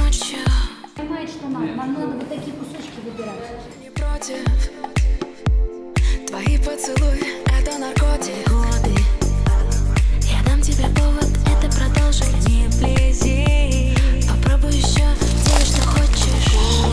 ночью. Понимает, что нам надо вот такие кусочки выбирать. Не против. Твои поцелуи — это наркотик. Годы. Я дам тебе повод это продолжить. Не влези. Попробуй еще, делай, что хочешь.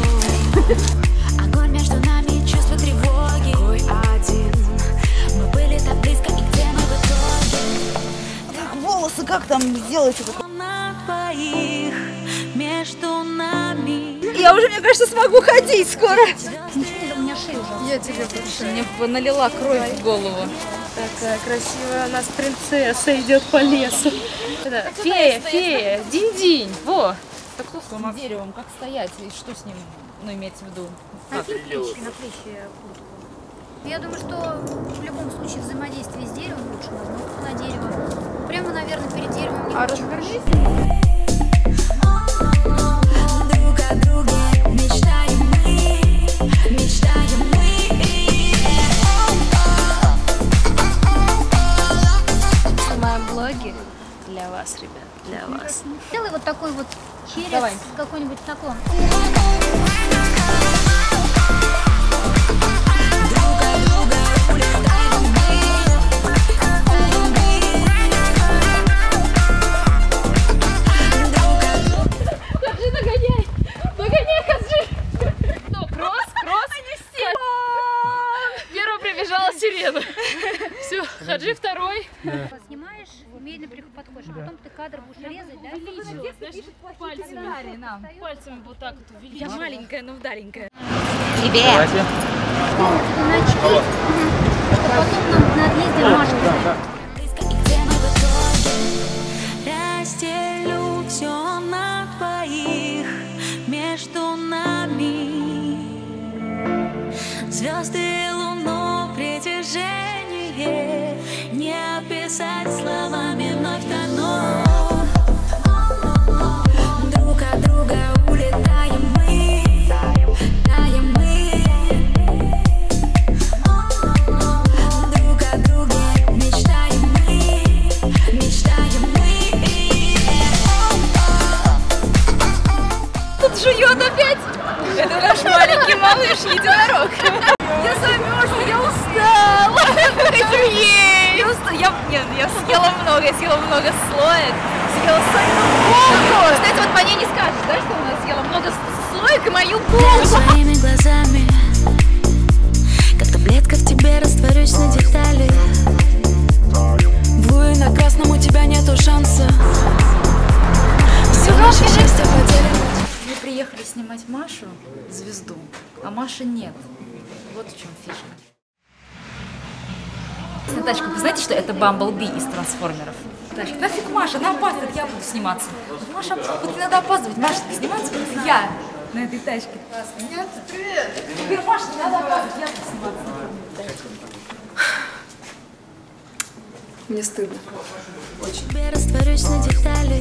Огонь между нами, чувство тревоги. Какой один. Мы были так близко, и где мы в итоге? Волосы как там сделать? На двоих между нами. Я уже, мне кажется, смогу ходить скоро. Ничего, у меня шея уже. Я тебе больше мне налила кровь в голову. Такая красивая у нас принцесса идет по лесу. Это, фея, динь-динь, во! С деревом как стоять и что с ним, имеется в виду? На плечи куртку. Я думаю, что в любом случае взаимодействие с деревом лучше, но на дерево. Прямо, наверное, перед деревом не очень хорошо. Друг о друге мечтаем мы, мечтаем мы. Снимаем блоги для вас, ребят, для вас. Сделай вот такой вот через Давай. какой-нибудь наклон. Друг от друга улетаем мы. Хаджи, догоняй! Догоняй, Хаджи! Ну, кросс, они все! Первым прибежала сирена. Все, Хаджи второй. Снимаешь, медленно подходишь, а потом ты кадр будешь резать, да? Увеличила, знаешь, пальцами вот так вот увеличила. Я маленькая, но вдаленькая. Давайте. На очки. Потом на отъезде Машку. Близко, и где мы в итоге? Разделю все на двоих между нами. Звезды, луну, притяжение не описать словами вновь дано. Друг от друга улетаем мы, таем мы. Друг о друге мечтаем мы, мечтаем мы. Тут жует опять. Это наш маленький малыш единорог. Я замерзла, я устала. Я съела много слоек. Съела свою булку. Кстати, вот по ней не скажешь, да, что она съела много слоек и мою булку. Своими глазами, как таблетка в тебе, растворюсь на детали. Блуи на красном, у тебя нету шанса. Все наше счастье поделим. Мы приехали снимать Машу, звезду, а Маши нет. Вот в чем фишка. Наташка, вы знаете, что это Бамблби из Трансформеров? Наташка, нафиг Маша, она опаздывает, я буду сниматься. Маша, вот надо опаздывать, Маша, сниматься буду я на этой тачке. Нет, привет! Теперь Маша, не надо опаздывать, я буду сниматься. Мне стыдно. Тебе растворюсь на детали.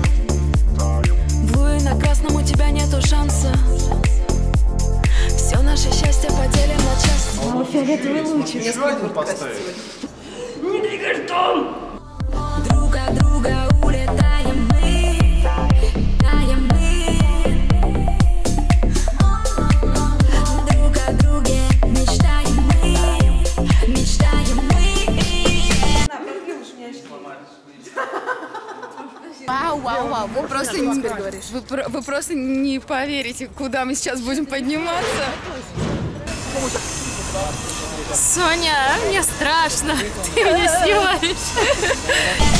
Блуи на красном, у тебя нету шанса. Все наше счастье поделим на части. Фиолетовый лучик. Друг от друга улетаем мы, таем мы. Друг о друге мечтаем мы, мечтаем мы. Вау, вы просто не поверите, куда мы сейчас будем подниматься. Соня, мне страшно, ты меня снимаешь.